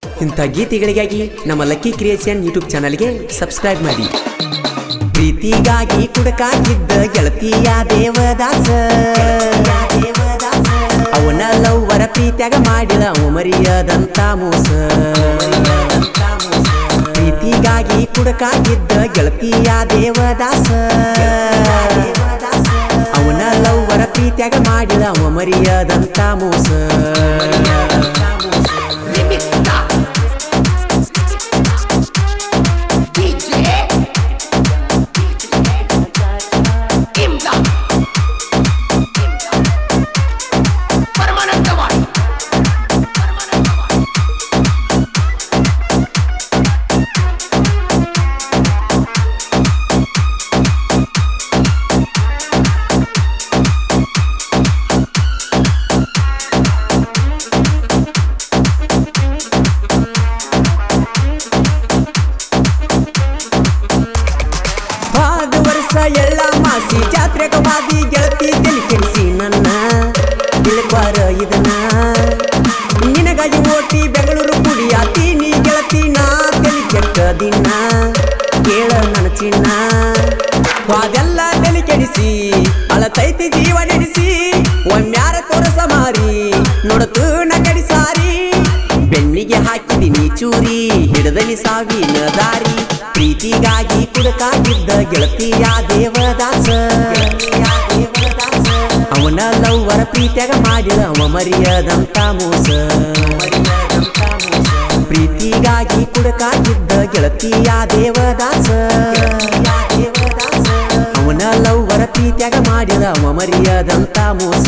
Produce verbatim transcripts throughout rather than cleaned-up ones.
ಇಂಥ ಗೀತೆಗಳಿಗಾಗಿ ನಮ್ಮ ಲಕ್ಕಿ ಕ್ರಿಯೇಷನ್ ಯೂಟ್ಯೂಬ್ ಚಾನಲ್ಗೆ ಸಬ್ಸ್ಕ್ರೈಬ್ ಮಾಡಿ. ಪ್ರೀತಿಗಾಗಿ ಕುಡಕಾಗಿದ್ದ ಗೆಳತಿಯ ದೇವದಾಸ, ಅವನ ಲವ್ವರ ಪ್ರೀತಿಯಾಗ ಮಾಡಿದ ಅವ ಮರಿಯದಂತ ಮೋಸ. ಪ್ರೀತಿಗಾಗಿ ಕುಡಕಾಗಿದ್ದ ಗೆಳತಿಯ ದೇವದಾಸ, ಅವನ ಲವ್ವರ ಪ್ರೀತಿಯಾಗ ಮಾಡಿದ ಅವ ಮರಿಯದಂತ ಮೋಸ. ಎಲ್ಲ ಮಾಸಿ ಜಾತ್ರೆಗ ವಾದಿ ಗೆಳತಿ ತಲೆ ಕೆಡಿಸಿ ನನ್ನ ತಿಳ್ಬಾರ ಇದನ್ನ. ನಿನಗಾಗಿ ಓಟಿ ಬೆಂಗಳೂರು ಕುಡಿಯಾತೀನಿ ಗೆಳತಿ ನಾ ತಲೆ ಕೆಟ್ಟ ದಿನ. ಕೇಳ ನನ್ನ ಚಿನ್ನ ವಾದೆಲ್ಲ ತಲೆ ಕೆಡಿಸಿ ಅಳತೈತಿ ಜೀವ ನಡೆಸಿ. ಒಮ್ಮ್ಯಾರ ತೋರಸ ಮಾರಿ ನೋಡತು ನಗಡಿ ಸಾರಿ. ಬೆಣ್ಣಿಗೆ ಹಾಕಿದಿನಿ ಚೂರಿ ಹಿಡದಲ್ಲಿ ಸಾವಿನ ದಾರಿ. ಪ್ರೀತಿಗಾಗಿ ಕುಡಕಾಗಿದ್ದ ಗೆಳತಿಯ ದೇವದಾಸ, ಅವನ ಲವ್ವರ ಪ್ರೀತಿಯಾಗ ಮಾಡಿದ ಅವ ಮರಿಯದಂತ ಮೋಸ. ಪ್ರೀತಿಗಾಗಿ ಕುಡಕಾಗಿದ್ದ ಗೆಳತಿಯ ದೇವದಾಸ, ಅವನ ಲವ್ವರ ಪ್ರೀತಿಯಾಗ ಮಾಡಿದ ಅವ ಮರಿಯದಂತ ಮೋಸ.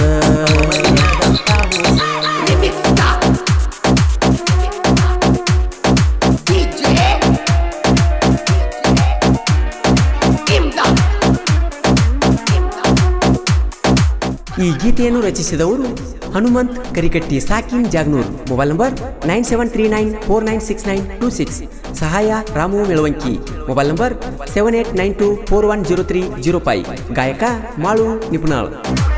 ಈ ಗೀತೆಯನ್ನು ರಚಿಸಿದವರು ಹನುಮಂತ್ ಕರಿಕಟ್ಟಿ, ಸಾಕಿನ್ Jagnur. Mobile number nine seven three nine four nine six nine two six. ಸಹಾಯ Ramu Melavanki. Mobile number seven eight nine two four one zero three zero five. ಗಾಯಕ ಮಾಳು ನಿಪುಣಾಳ್.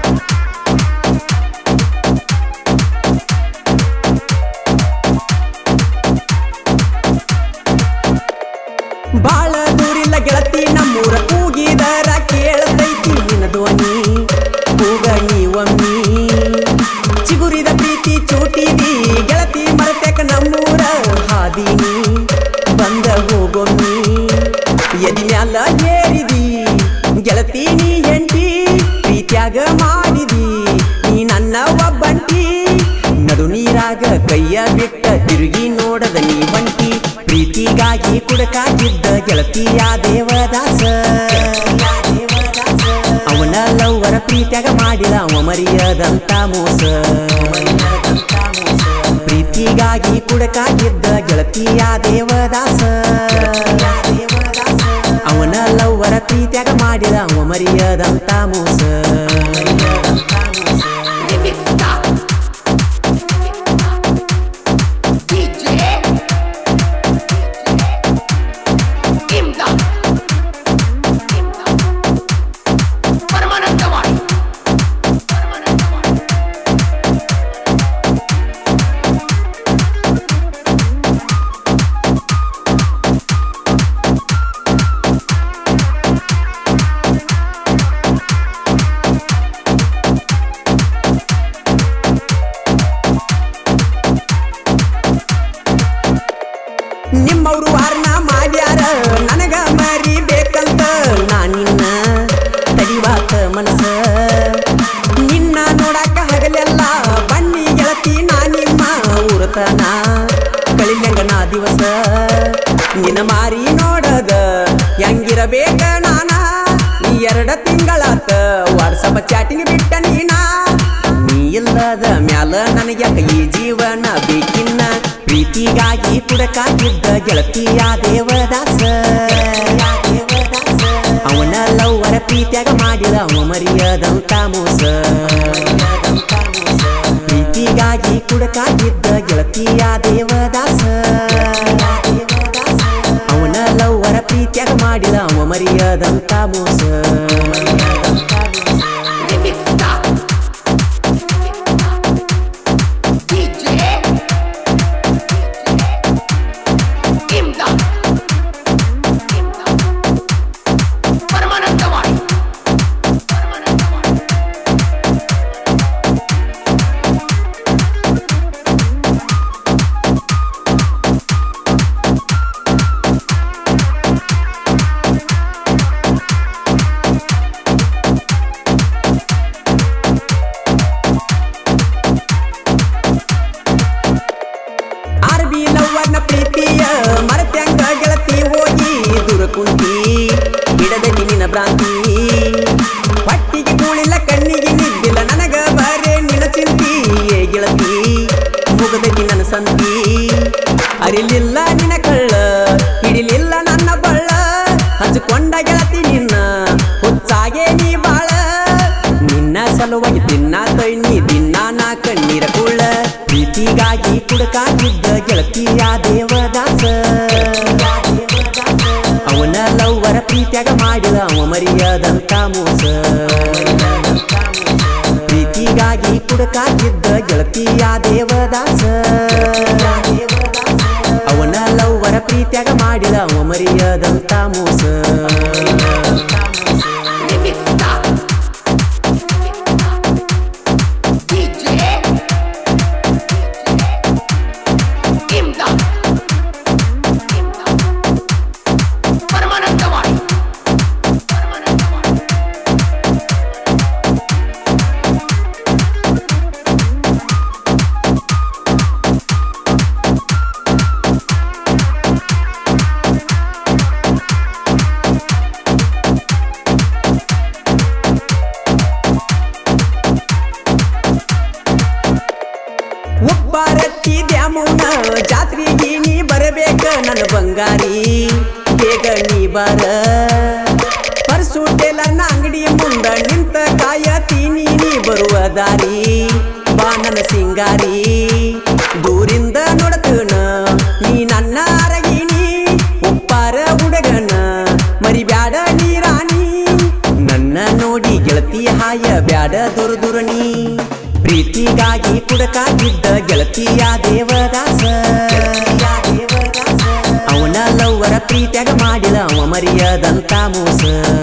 ಬಾಳ ದೂರಿಲ್ಲ ಗೆಳತಿ ನಮ್ಮೂರ ಕೂಗಿದರ ಕೇಳತೈತಿ ನಿನ್ನ ಧ್ವನಿ. ಕೂಗ ನೀವಮ್ಮಿ ಚಿಗುರಿದ ಪ್ರೀತಿ ಚೂಟಿದಿ ಗೆಳತಿ ಮರತೆಕ ನಮ್ಮೂರ ಹಾದಿನಿ. ಬಂದ ಹೋಗೊಮ್ಮಿ ಎದಿ ಮ್ಯಾಲ ಏರಿದಿ ಗೆಳತಿ ನೀ ಹೆಂಟಿ. ಪ್ರೀತ್ಯಾಗ ಮಾಡಿದಿ ನೀ ನನ್ನ ಒಬ್ಬಂಟಿ. ನಡು ನೀರಾಗ ಕೈಯ ಬಿಟ್ಟ ತಿರುಗಿ ನೋಡದ ನೀ ಬಂಟಿ. ಪ್ರೀತಿಗಾಗಿ ಕುಡಕಾಗಿದ್ದ ಗೆಳತಿಯ ದೇವದಾಸ, ಅವನ ಲವ್ವರ ಪ್ರೀತಿಯಾಗ ಮಾಡಿದ ಅವ ಮರಿಯದಂತ ಮೋಸ. ಪ್ರೀತಿಗಾಗಿ ಕುಡಕಾಗಿದ್ದ ಗೆಳತಿಯ ದೇವದಾಸ, ಅವನ ಲವ್ವರ ಪ್ರೀತಿಯಾಗ ಮಾಡಿದ ಅವ ಮರಿಯದಂತ ಮೋಸ. ನಿಮ್ಮವ್ರು ವಾರನ ಮಾಡ್ಯಾರ ನನಗ ಮರಿಬೇಕಂತ. ನಾನಿನ್ನ ತಡಿವಾತ ಮನಸ ನಿನ್ನ ನೋಡಾಕ ಹಗಲೆಲ್ಲ ಬನ್ನಿ ಗೆಳತಿ ನಾ ನಿಮ್ಮ ಊರತನ. ಕಳಿಲಂಗ ನಾ ದಿವಸ ನಿನ್ನ ಮಾರಿ ನೋಡದ ಹೆಂಗಿರಬೇಕ ನಾನ. ನೀ ಎರಡ ತಿಂಗಳಾತ ವಾಟ್ಸಪ್ ಚಾಟಿಂಗ್ ಬಿಟ್ಟ ನೀನ. ನೀ ಇಲ್ಲದ ಮ್ಯಾಲ ನನಗ್ಯಾಕ ಈ ಜೀವನ ಬೇಕಿನ್ನ. ಪ್ರೀತಿಗಾಗಿ ಕುಡಕಾಗಿದ್ದ ಗೆಳತಿಯ ದೇವದಾಸ, ಅವನ ಲವ್ವರ ಪ್ರೀತಿಯಾಗ ಮಾಡಿದ ಅವ ಮರಿಯದಂತ ಮೋಸ. ಪ್ರೀತಿಗಾಗಿ ಕುಡಕಾಗಿದ್ದ ಗೆಳತಿಯ ದೇವದಾಸ, ಅವನ ಲವ್ವರ ಪ್ರೀತಿಯಾಗ ಮಾಡಿದ ಅವ ಮರಿಯದಂತ ಮೋಸ. ಪ್ರೀತಿಯ ಮರತ್ಯಾಂಗ ಗೆಳತಿ ಹೋಗಿ ದೂರ ಕುಂತಿ ಬಿಡದೈತಿ ನಿನ್ನ ಭ್ರಾಂತಿ ಪಟ್ಟಿಗೆ ಕೂಳಿಲ್ಲ ಕಣ್ಣಿಗೆ ನಿದ್ದಿಲ್ಲ ನನಗ ಬರೇ ನಿನ್ನ ಚಿಂತಿ ಏ ಗೆಳತಿ ಮುಗದೈತಿ ನನ್ನ ಸಂತಿ ಅರಿಲಿಲ್ಲ ನಿನ್ನ ಕಳ್ಳ ಹಿಡಿಲಿಲ್ಲ ನನ್ನ ಬಳ್ಳ ಹಂಚಿಕೊಂಡ ಗೆಳತಿ ನಿನ್ನ ಹುಚ್ಚಾಗೆ ನೀ ಬಾಳ ನಿನ್ನ ಸಲುವಾಗಿ ತಿನ್ನ ತಣ್ಣಿ ದಿನ್ನ ನಾ ಕಣ್ಣೀರ ಕುಳ್ಳ ಪ್ರೀತಿಗಾಗಿ ಕುಡಕಾಗಿದ್ದ ಗೆಳತಿಯ ದೇವದಾಸ ಅವನ ಲವ್ವರ ಪ್ರೀತಿಯಾಗ ಮಾಡಿದ ಅವ ಮರಿಯದಂತ ಮೋಸ ಪ್ರೀತಿಗಾಗಿ ಕುಡಕಾಗಿದ್ದ ಗೆಳತಿಯ ದೇವದಾಸ ಅವನ ಲವ್ವರ ಪ್ರೀತಿಯಾಗ ಮಾಡಿದ ಅವ ಮರಿಯದಂತ ಮೋಸ ಉಪ್ಪಾರತ್ತಿ ದ್ಯಾಮವ್ವನ ಜಾತ್ರೆಗೆ ನೀ ಬರಬೇಕ ನನ್ನ ಬಂಗಾರಿ ಬೇಗ ನೀ ಬರ ಪರ್ಸು ಟೇಲರ್ನ ಅಂಗಡಿ ಮುಂದ ನಿಂತ ಕಾಯತೀನಿ ನೀ ಬರುವ ದಾರಿ ಬಾ ನನ್ನ ಸಿಂಗಾರಿ ದೂರಿಂದ ನೋಡತನ ನೀ ನನ್ನ ಅರಗಿನಿ ಉಪ್ಪಾರ ಹುಡುಗನ ಮರಿಬ್ಯಾಡ ನೀ ರಾಣಿ ನನ್ನ ನೋಡಿ ಗೆಳತಿ ಹಾಯ ಬ್ಯಾಡ ದೂರ ದೂರನಿ ಪ್ರೀತಿಗಾಗಿ ಕುಡಕಾಗಿದ್ದ ಗೆಳತಿಯ ದೇವದಾಸ ಅವನ ಲವ್ವರ ಪ್ರೀತಿಯಾಗ ಮಾಡಿದ ಅವ ಮರಿಯದಂತ ಮೋಸ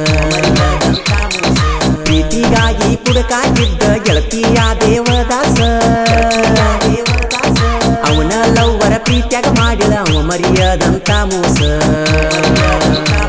ಪ್ರೀತಿಗಾಗಿ ಕುಡಕಾಗಿದ್ದ ಗೆಳತಿಯ ದೇವದಾಸ ಅವನ ಲವ್ವರ ಪ್ರೀತಿಯಾಗ ಮಾಡಿದ ಅವ ಮರಿಯದಂತ ಮೋಸ